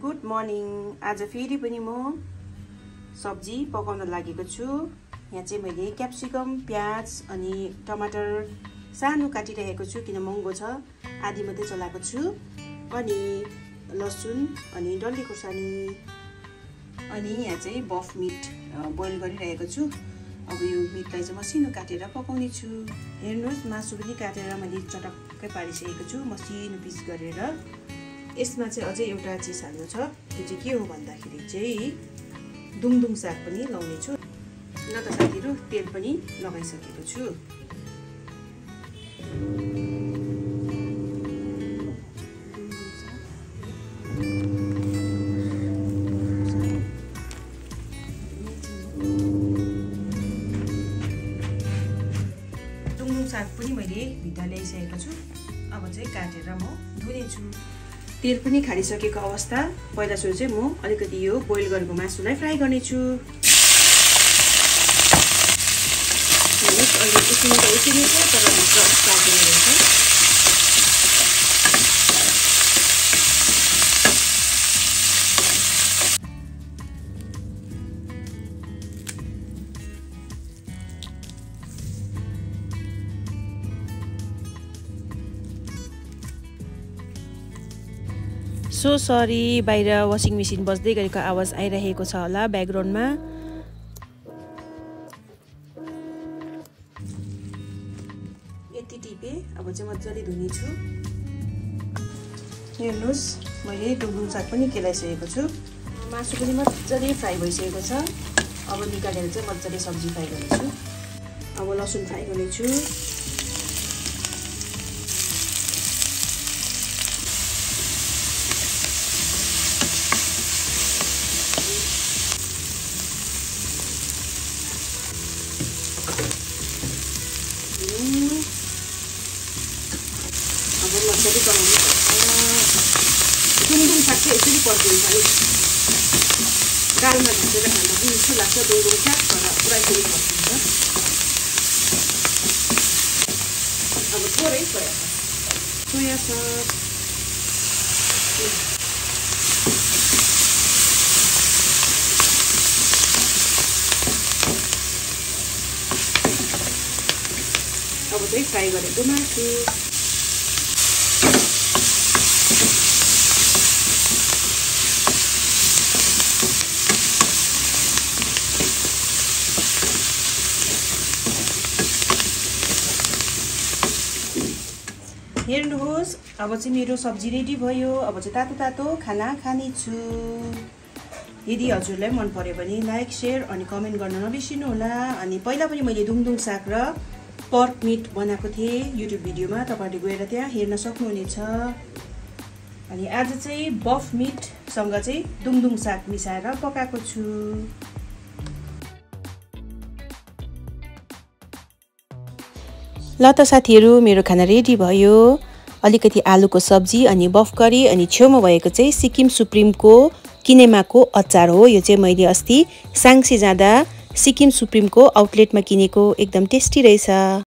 Good morning. आज फेरि पनि म सब्जी पकाउन लागेको छु। यहाँ चाहिँ मैले क्याप्सिकम, प्याज अनि टमाटर सानो काटिरहेको छु किन महँगो छ। आधी मात्रै चलाएको छु अनि लसुन अनि डल्ले खोर्सानी अनि यहाँ चाहिँ बफ मिट बोइल गरिरहेको छु। अब यो मिटलाई चाहिँ मसिनो काटेर पकाउने छु। हेर्नुहोस्, मासु पनि काटेर मैले चटक्कै पारिसकेको छु मसिनो पिस गरेर। यसमा चाहिँ अझै एउटा चिज हाल्नु छ। त्यो चाहिँ के हो भन्दाखेरि चाहिँ दुङ साग पनि लाउने छु। ल त साथीहरु, तेल पनि लगाइसकेको छु। दुङ साग पनि मैले भित्र ल्याइसकेको छु। अब चाहिँ काटेर म धुने छु। तेल पनि खारिसकेको अवस्था। पहिला सुरु चाहिँ म अलिकति यो बोइल गरेको मासुलाई फ्राई गर्ने छु। सो सरी, बाहिर वासिङ मेसिन बज्दै गरेको आवाज आइरहेको छ होला ब्याकग्राउन्डमा। यति टिपे अब चाहिँ मजाले धुने छु। हेर्नुहोस्, मैले दुङ साग पनि केलाइसकेको छु। मासु पनि मजाले फ्राई भइसकेको छ। अब निकालेर चाहिँ मजाले सब्जी फ्राई गर्नेछु। अब लसुन फ्राई गर्नेछु। मजाले बनाउनु पर्छ। दुङ साग चाहिँ यसरी पर्दैन है। दालमा भिजेर खाँदा पनि मिठो लाग्छ दुङ साग, तर पुरा यसरी पर्छ। अब थोरै सोया सस, अब चाहिँ फ्राई गरेको मासु, हेर्नुहोस्। अब चाहिँ मेरो सब्जी रेडी भयो। अब चाहिँ तातो तातो खाना खाने छु। यदि हजुरलाई मन पर्यो भने लाइक, शेयर अनि कमेन्ट गर्न नबिर्सिनु होला। अनि पहिला पनि मैले दुङ साग र पर्क मिट बनाएको थिएँ युट्युब भिडियोमा, तपाईहरुले गएर त्यहाँ हेर्न सक्नुहुनेछ। अनि आज चाहिँ बफ मिटसँग चाहिँ दुङ साग मिसाएर पकाएको छु। ल त साथीहरु, मेरो खाना रेडी भयो। अलिकति आलुको सब्जी अनि बफ करी अनि छेउमा भएको चाहिँ सिक्किम सुप्रिमको किनेमाको अचार हो। यो चाहिँ मैले अस्ति साङ्से जाँदा सिक्किम सुप्रिमको आउटलेटमा किनेको, एकदम टेस्टी रहेछ।